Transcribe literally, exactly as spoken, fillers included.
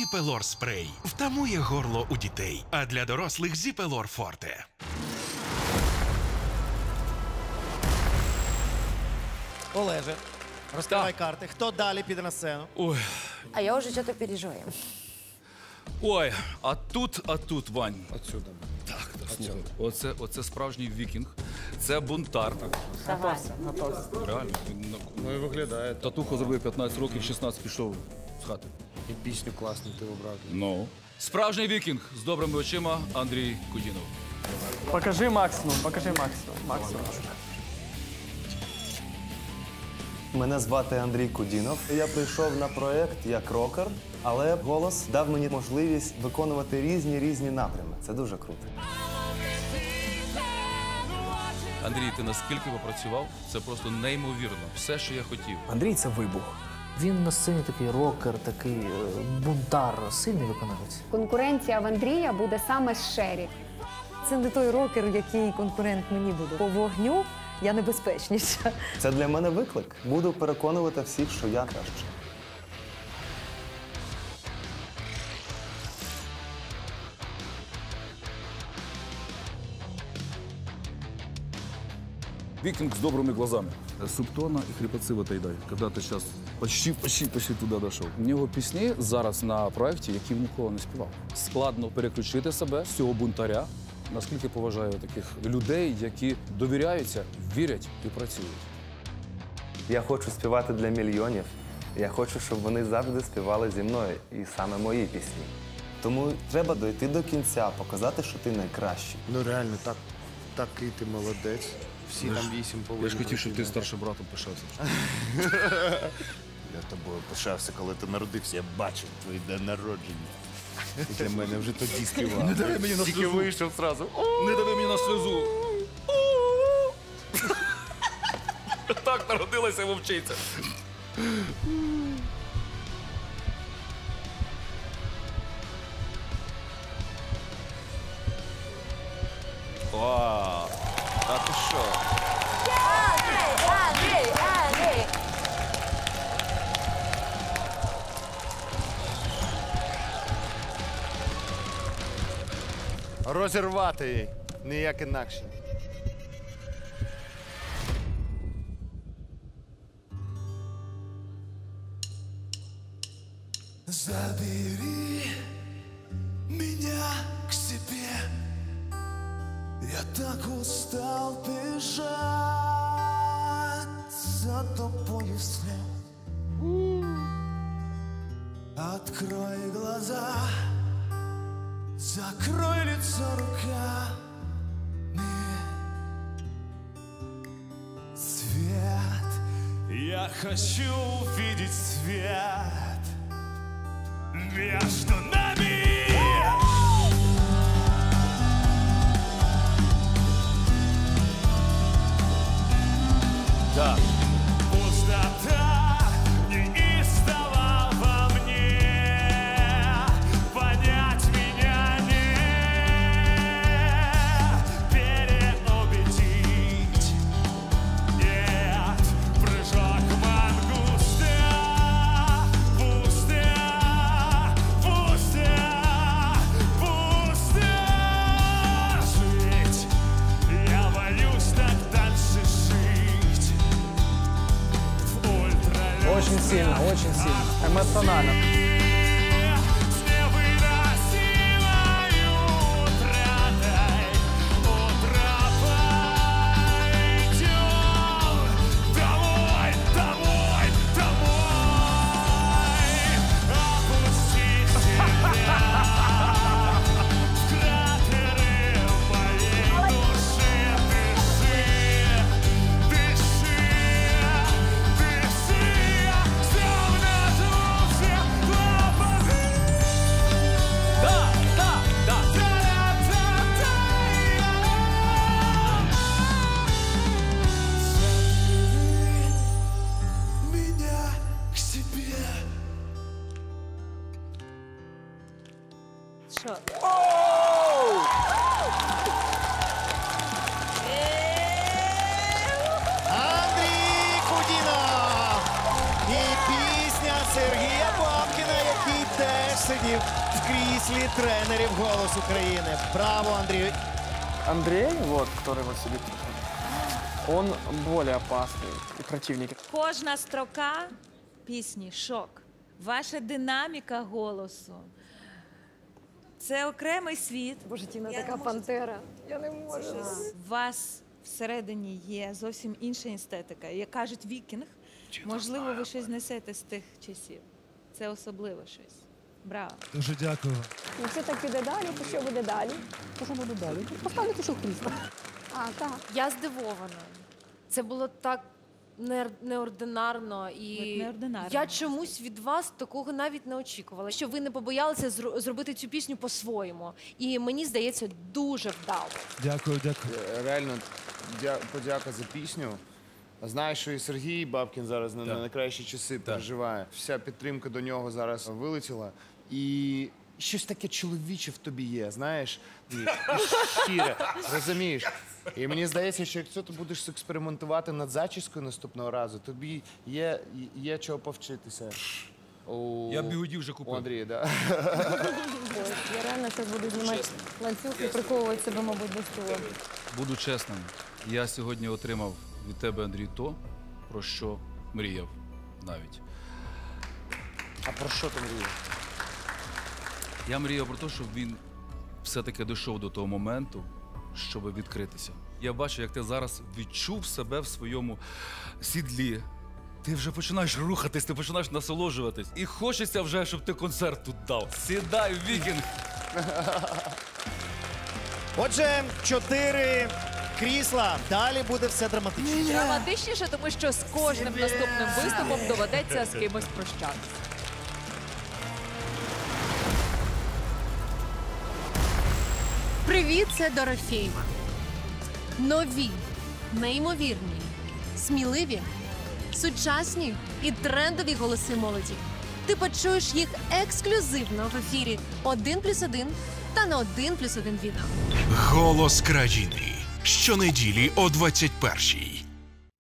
Зіпелор спрей втамує горло у дітей, а для дорослих Зіпелор Форте. Олеже, розкривай карти. Хто далі піде на сцену? Ой, А я уже что-то переживаю. ой, а тут, а тут, Вань. Отсюда. Так, так, слухай. Оце, оце справжній вікінг. Це бунтар. Давай. Реально. він на- Ну і виглядає. Татуху зробив п'ятнадцять років, шістнадцять пішов з хати. І пісню класну ти обрав. Ну. Справжній вікінг з добрими очима Андрій Кудінов. Покажи максимум, покажи максимум. Максимум. Мене звати Андрій Кудінов. Я прийшов на проєкт як рокер, але голос дав мені можливість виконувати різні-різні напрями. Це дуже круто. Андрій, ти наскільки попрацював? Це просто неймовірно. Все, що я хотів. Андрій – це вибух. Він на сцені такий рокер, такий е, бунтар, сильний виконавець. Конкуренція в Андрія буде саме з Шері. Це не той рокер, який конкурент мені буде. По вогню я небезпечніша. Це для мене виклик. Буду переконувати всіх, що я краще. Викинг с добрыми глазами. Субтона и хрипотцы в этой дай. Когда ты сейчас почти, почти, почти туди дійшов. У нього пісні зараз на проєкті, які ніколи не співав. Складно переключити себе з цього бунтаря. Наскільки поважаю таких людей, які довіряються, вірять і працюють. Я хочу співати для мільйонів. Я хочу, щоб вони завжди співали зі мною. І саме мої пісні. Тому треба дойти до кінця, показати, що ти найкращий. Ну реально, так, такий ти молодець. Всі там вісім повинні. Я ж хотів, щоб ти старшим братом пишався. Я тобою пишався, коли ти народився. Я бачив твій день народження. Ти для мене вже тоді співав. Не дави мені на Тільки сльозу. вийшов зразу. Не дави мені на сльозу. Так народилася вовчиця. Вау! А ти що? Андрей, Андрей! Розірвати її. Ніяк інакше. Забери меня к себе. Я так устал бежать за тобою вслед. Открой глаза, закрой лицо руками. Свет, я хочу увидеть свет между нами. Так. Пустота неистово во мне, понять меня не переубедить. Нет, прыжок мангуста, пусто, пусто, пусто жить. Я боюсь так дальше жить. Очень сильно, очень сильно. Эмоционально. С невыносимой утратой утро пойдем домой, домой, домой. Опусти себя в кратеры моей души. Дыши, дыши, дыши. Да, да, да. Меня к себе. Що? Андрій Кудінов! І пісня Сергія Бабкіна, який теж посидів в кріслі тренерів «Голос України». Браво, Андрію! Андрей, вот, который вот сидит, он более опасный и противник. Кожна строка пісні «Шок». Ваша динаміка голосу. Це окремий світ. Боже, Тіна така пантера. Я не можу. У вас всередині є зовсім інша естетика. Як кажуть вікінг, можливо, ви щось несете з тих часів. Це особливо щось. Браво. Дуже дякую. Якщо так піде далі, то що буде далі? То що буде далі? Поставити, що крісло. А, так. Я здивована. Це було так не- неординарно. І Неординарно. я чомусь від вас такого навіть не очікувала. Що ви не побоялися зро- зробити цю пісню по-своєму. І мені здається, дуже вдало. Дякую, дякую. Реально, дя- подяка за пісню. Знаєш, що і Сергій Бабкін зараз на, на найкращі часи переживає. Вся підтримка до нього зараз вилетіла. І щось таке чоловіче в тобі є, знаєш, і, і щире, розумієш? І мені здається, що якщо ти будеш експериментувати над зачіскою наступного разу, тобі є, є чого повчитися. У... Я бігудів вже купив. У Андрія, да. Я реально зараз буду знімати ланцюг і приковувати себе, мабуть, до столу. Буду чесним, я сьогодні отримав від тебе, Андрій, то, про що мріяв навіть. А про що ти мріяв? Я мріяв про те, щоб він все-таки дійшов до того моменту, щоб відкритися. Я бачу, як ти зараз відчув себе в своєму сідлі. Ти вже починаєш рухатись, ти починаєш насолоджуватись. І хочеться вже, щоб ти концерт тут дав. Сідай, вікінг! Отже, чотири крісла. Далі буде все драматично. Драматичніше, тому що з кожним наступним виступом доведеться з кимось прощатися. Привіт, це Дорофєєва. Нові, неймовірні, сміливі, сучасні і трендові голоси молоді. Ти почуєш їх ексклюзивно в ефірі один плюс один та на один плюс один відео. Голос країни. Щонеділі о двадцять першій.